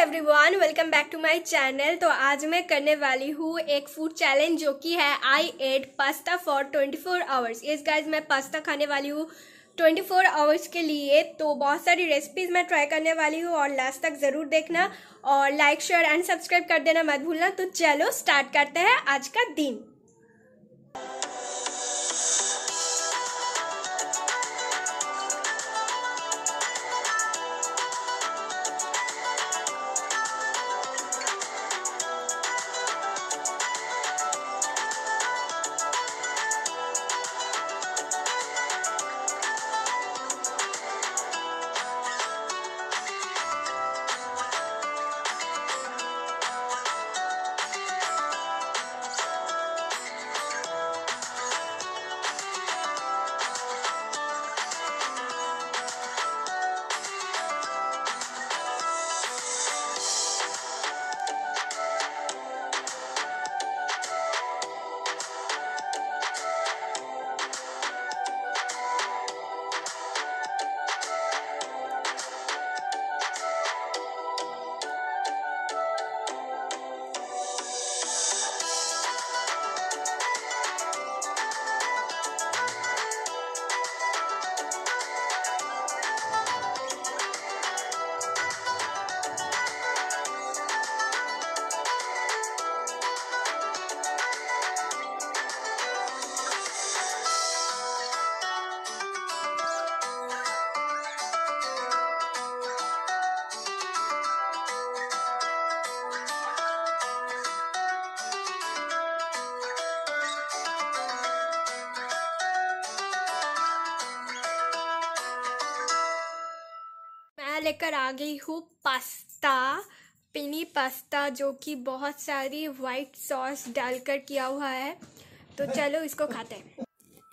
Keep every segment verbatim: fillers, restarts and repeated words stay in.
Everyone, welcome back to my channel. तो आज मैं करने वाली हूँ एक फूड चैलेंज जो कि है I ate pasta for twenty four hours. Yes guys, मैं पास्ता खाने वाली हूँ ट्वेंटी फोर आवर्स के लिए। तो बहुत सारी रेसिपीज मैं ट्राई करने वाली हूँ और लास्ट तक ज़रूर देखना और लाइक शेयर एंड सब्सक्राइब कर देना मत भूलना। तो चलो स्टार्ट करते हैं आज का दिन। मैं लेकर आ गई हूँ पास्ता, पिनी पास्ता, जो कि बहुत सारी वाइट सॉस डालकर किया हुआ है। तो चलो इसको खाते हैं।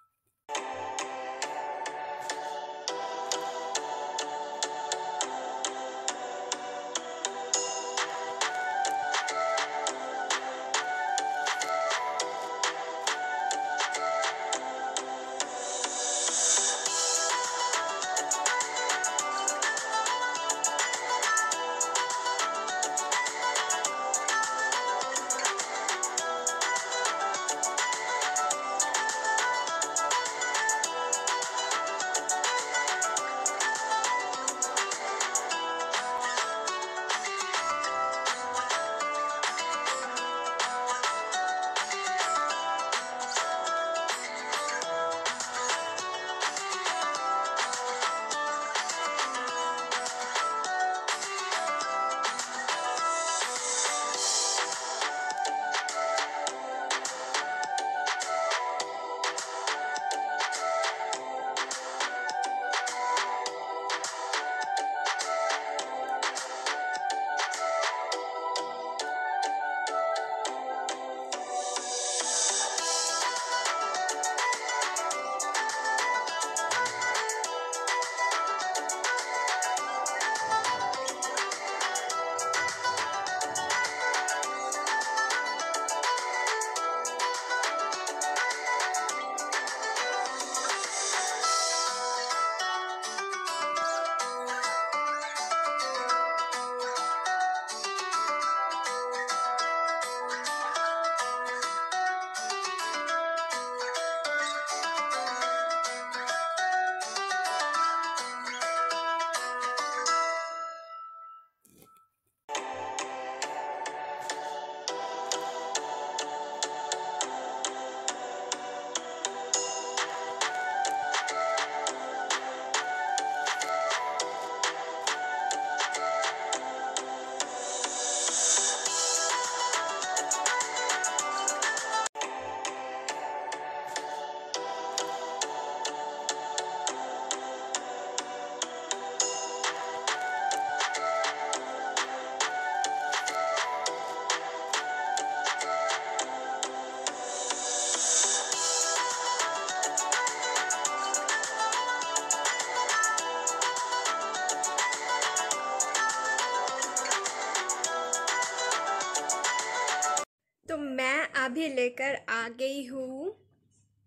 तो मैं अभी लेकर आ गई हूँ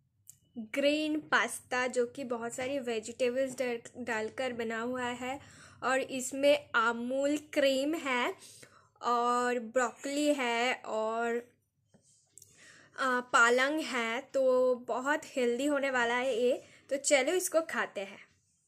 ग्रीन पास्ता, जो कि बहुत सारी वेजिटेबल्स डालकर बना हुआ है और इसमें अमूल क्रीम है और ब्रोकली है और आ, पालंग है। तो बहुत हेल्दी होने वाला है ये। तो चलो इसको खाते हैं।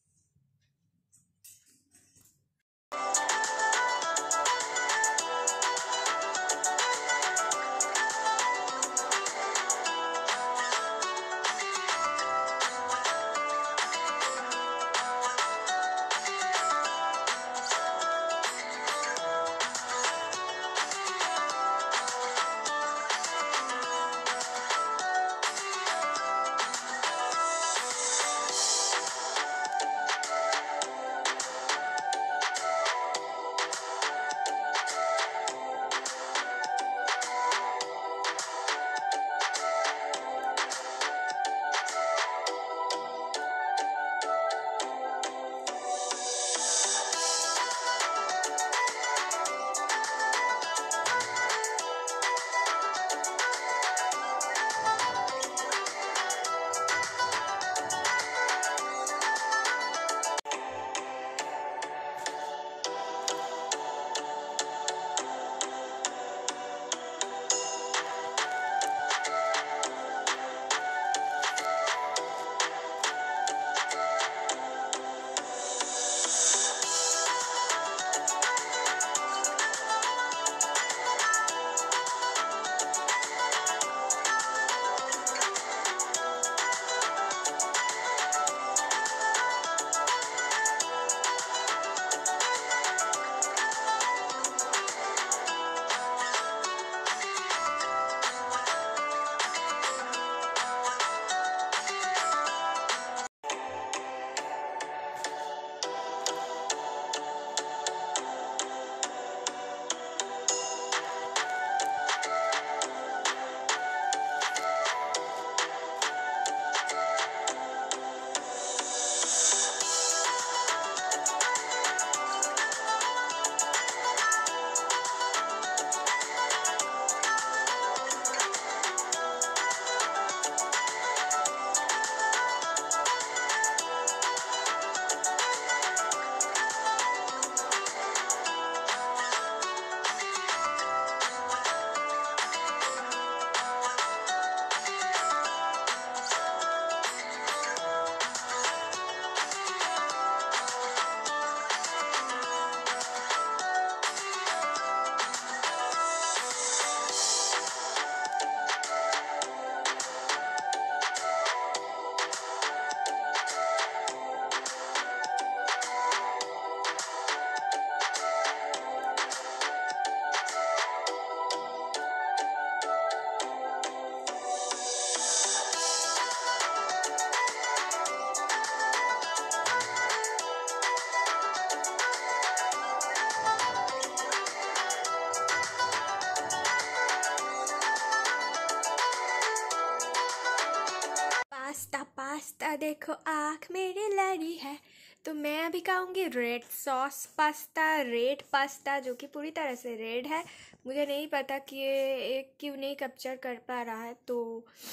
पास्ता पास्ता देखो आँख मेरी लड़ी है। तो मैं अभी खाऊंगी red sauce pasta, red pasta, जो कि पूरी तरह से रेड है। मुझे नहीं पता कि ये क्यों नहीं कैप्चर कर पा रहा है। तो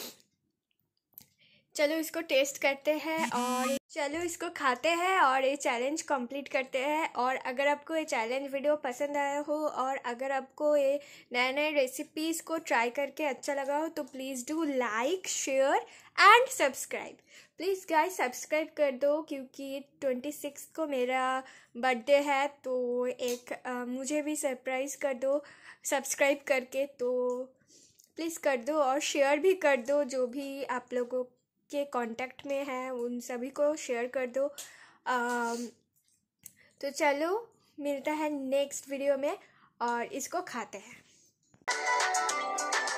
चलो इसको टेस्ट करते हैं और चलो इसको खाते हैं और ये चैलेंज कंप्लीट करते हैं। और अगर आपको ये चैलेंज वीडियो पसंद आया हो और अगर आपको ये नए नए रेसिपीज़ को ट्राई करके अच्छा लगा हो तो please do like, share and subscribe. Please guys subscribe कर दो, क्योंकि ट्वेंटी सिक्स को मेरा बर्थडे है। तो एक आ, मुझे भी सरप्राइज़ कर दो सब्सक्राइब करके। तो प्लीज़ कर दो और शेयर भी कर दो, जो भी आप लोगों के कांटेक्ट में है उन सभी को शेयर कर दो। आ, तो चलो मिलता है नेक्स्ट वीडियो में और इसको खाते हैं।